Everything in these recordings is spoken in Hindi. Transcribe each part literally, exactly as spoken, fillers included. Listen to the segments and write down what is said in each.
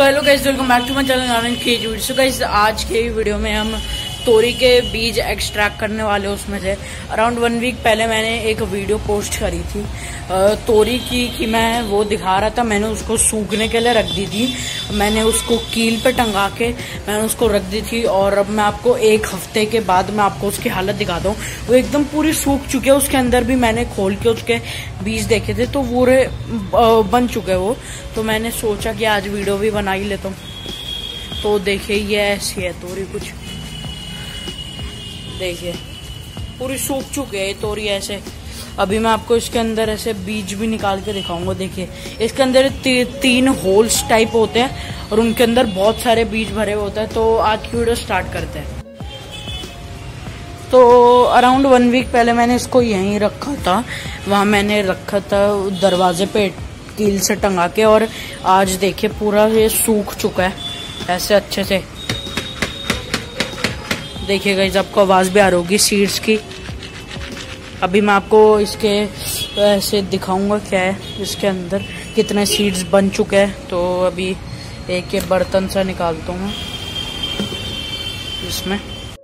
So hello guys, welcome back to my channel Narayan Khejur. So guys, आज के वीडियो में हम तोरी के बीज एक्सट्रैक्ट करने वाले उसमें से अराउंड वन वीक पहले मैंने एक वीडियो पोस्ट करी थी तोरी की कि मैं वो दिखा रहा था। मैंने उसको सूखने के लिए रख दी थी, मैंने उसको कील पे टंगा के मैंने उसको रख दी थी। और अब मैं आपको एक हफ्ते के बाद मैं आपको उसकी हालत दिखाता हूँ। वो एकदम पूरी सूख चुकी है। उसके अंदर भी मैंने खोल के उसके बीज देखे थे तो वो बन चुके वो। तो मैंने सोचा कि आज वीडियो भी बना ही लेता हूँ। तो देखिए, ये ऐसी है तोरी, कुछ देखिए पूरी सूख चुकी है ये तोरी ऐसे। अभी मैं आपको इसके अंदर ऐसे बीज भी निकाल के दिखाऊंगा। देखिए, इसके अंदर ती, तीन होल्स टाइप होते हैं और उनके अंदर बहुत सारे बीज भरे होते हैं। तो आज की वीडियो स्टार्ट करते हैं। तो अराउंड वन वीक पहले मैंने इसको यहीं रखा था, वहां मैंने रखा था दरवाजे पे कील से टंगा के। और आज देखिए पूरा ये सूख चुका है ऐसे अच्छे से। देखिए गाइस, आपको आवाज भी आ रही होगी सीड्स की। अभी मैं आपको इसके ऐसे दिखाऊंगा क्या है इसके अंदर, कितने सीड्स बन चुके हैं। तो अभी एक एक बर्तन से निकालता हूँ इसमें।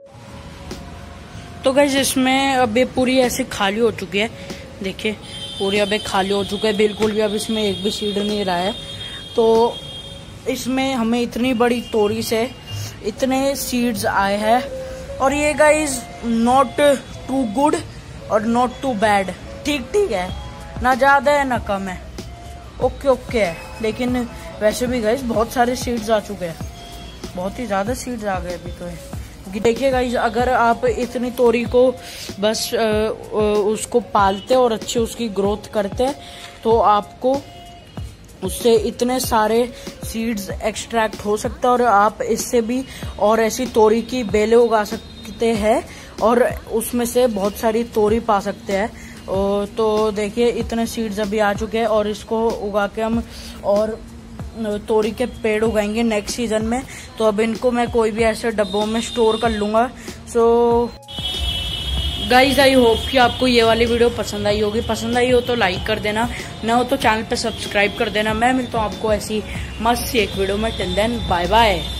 तो गाइस, इसमें अब ये पूरी ऐसे खाली हो चुकी है। देखिए पूरी अब खाली हो चुका है बिल्कुल भी। अब इसमें एक भी सीड नहीं रहा है। तो इसमें हमें इतनी बड़ी तोरी से इतने सीड्स आए हैं। और ये गाइस नॉट टू गुड और नॉट टू बैड, ठीक ठीक है, ना ज्यादा है ना कम है, ओके ओके है। लेकिन वैसे भी गाइस बहुत सारे सीड्स आ चुके हैं, बहुत ही ज्यादा सीड्स आ गए अभी तो। देखिए गाइस, अगर आप इतनी तोरी को बस आ, आ, उसको पालते और अच्छी उसकी ग्रोथ करते तो आपको उससे इतने सारे सीड्स एक्सट्रैक्ट हो सकता है। और आप इससे भी और ऐसी तोरी की बेलें उगा सकते हैं और उसमें से बहुत सारी तोरी पा सकते हैं। तो देखिए इतने सीड्स अभी आ चुके हैं और इसको उगा के हम और तोरी के पेड़ उगाएंगे नेक्स्ट सीजन में। तो अब इनको मैं कोई भी ऐसे डब्बों में स्टोर कर लूंगा। सो गाइज, आई होप कि आपको ये वाली वीडियो पसंद आई होगी। पसंद आई हो तो लाइक कर देना, ना हो तो चैनल पे सब्सक्राइब कर देना। मैं मिलता हूँ आपको ऐसी मस्त सी एक वीडियो में। Till then bye bye.